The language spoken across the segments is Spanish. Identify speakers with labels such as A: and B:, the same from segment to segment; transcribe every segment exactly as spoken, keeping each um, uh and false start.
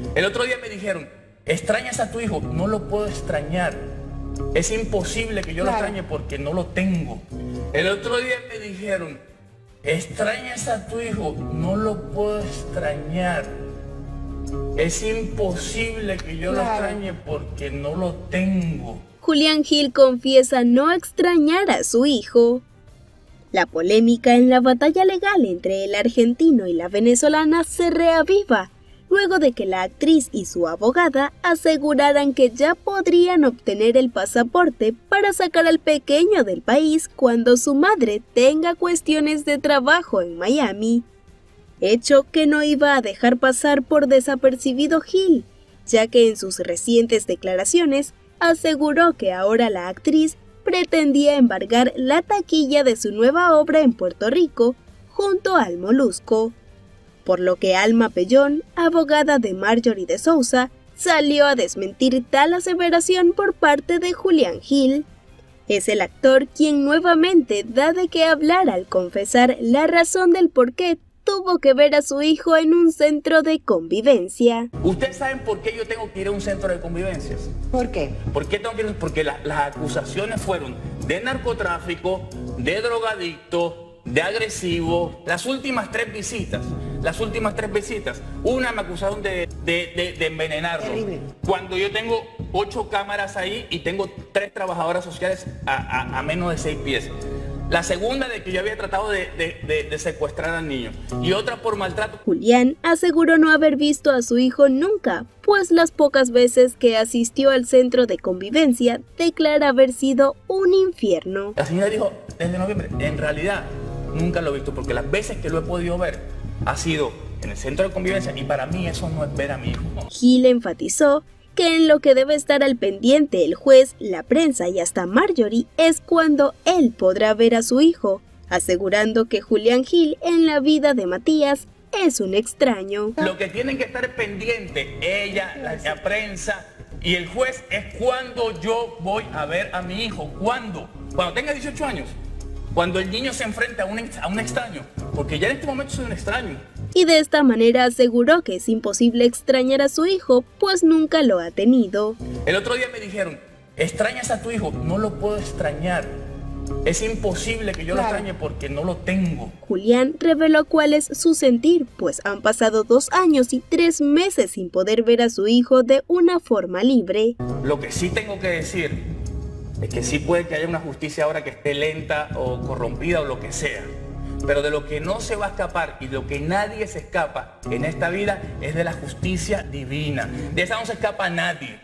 A: El otro día me dijeron, ¿extrañas a tu hijo? No lo puedo extrañar. Es imposible que yo claro. lo extrañe porque no lo tengo. El otro día me dijeron, ¿extrañas a tu hijo? No lo puedo extrañar. Es imposible que yo claro. lo extrañe porque no lo tengo.
B: Julián Gil confiesa no extrañar a su hijo. La polémica en la batalla legal entre el argentino y la venezolana se reaviva, luego de que la actriz y su abogada aseguraran que ya podrían obtener el pasaporte para sacar al pequeño del país cuando su madre tenga cuestiones de trabajo en Miami. Hecho que no iba a dejar pasar por desapercibido Gil, ya que en sus recientes declaraciones aseguró que ahora la actriz pretendía embargar la taquilla de su nueva obra en Puerto Rico junto al Molusco. Por lo que Alma Pellón, abogada de Marjorie de Sousa, salió a desmentir tal aseveración por parte de Julián Gil. Es el actor quien nuevamente da de qué hablar al confesar la razón del por qué tuvo que ver a su hijo en un centro de convivencia.
A: ¿Ustedes saben por qué yo tengo que ir a un centro de convivencias?
C: ¿Por qué?
A: ¿Por qué tengo que ir? Porque la, las acusaciones fueron de narcotráfico, de drogadicto, de agresivo. Las últimas tres visitas, las últimas tres visitas, una me acusaron de, de, de, de envenenarlo.
C: Terrible.
A: Cuando yo tengo ocho cámaras ahí y tengo tres trabajadoras sociales a, a, a menos de seis pies. La segunda de que yo había tratado de, de, de, de secuestrar al niño y otra por maltrato.
B: Julián aseguró no haber visto a su hijo nunca, pues las pocas veces que asistió al centro de convivencia declara haber sido un infierno.
A: La señora dijo desde noviembre, en realidad nunca lo he visto porque las veces que lo he podido ver ha sido en el centro de convivencia y para mí eso no es ver a mi hijo.
B: Gil enfatizó que en lo que debe estar al pendiente el juez, la prensa y hasta Marjorie es cuando él podrá ver a su hijo, asegurando que Julián Gil en la vida de Matías es un extraño.
A: Lo que tienen que estar pendiente ella, la, la prensa y el juez es cuando yo voy a ver a mi hijo. ¿Cuándo? Cuando tenga dieciocho años. Cuando el niño se enfrenta a un, a un extraño, porque ya en este momento soy un extraño.
B: Y de esta manera aseguró que es imposible extrañar a su hijo, pues nunca lo ha tenido.
A: El otro día me dijeron, ¿extrañas a tu hijo? No lo puedo extrañar. Es imposible que yo claro. lo extrañe porque no lo tengo.
B: Julián reveló cuál es su sentir, pues han pasado dos años y tres meses sin poder ver a su hijo de una forma libre.
A: Lo que sí tengo que decir es que sí puede que haya una justicia ahora que esté lenta o corrompida o lo que sea. Pero de lo que no se va a escapar y de lo que nadie se escapa en esta vida es de la justicia divina. De esa no se escapa nadie.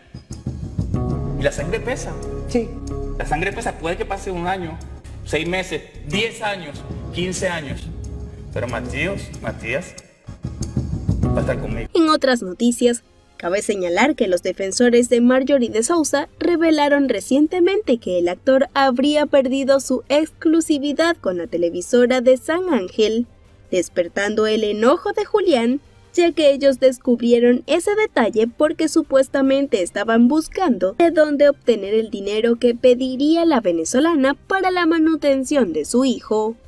A: Y la sangre pesa.
C: Sí.
A: La sangre pesa. Puede que pase un año, seis meses, diez años, quince años. Pero Matías, Matías va a estar conmigo.
B: En otras noticias, cabe señalar que los defensores de Marjorie de Sousa revelaron recientemente que el actor habría perdido su exclusividad con la televisora de San Ángel, despertando el enojo de Julián, ya que ellos descubrieron ese detalle porque supuestamente estaban buscando de dónde obtener el dinero que pediría la venezolana para la manutención de su hijo.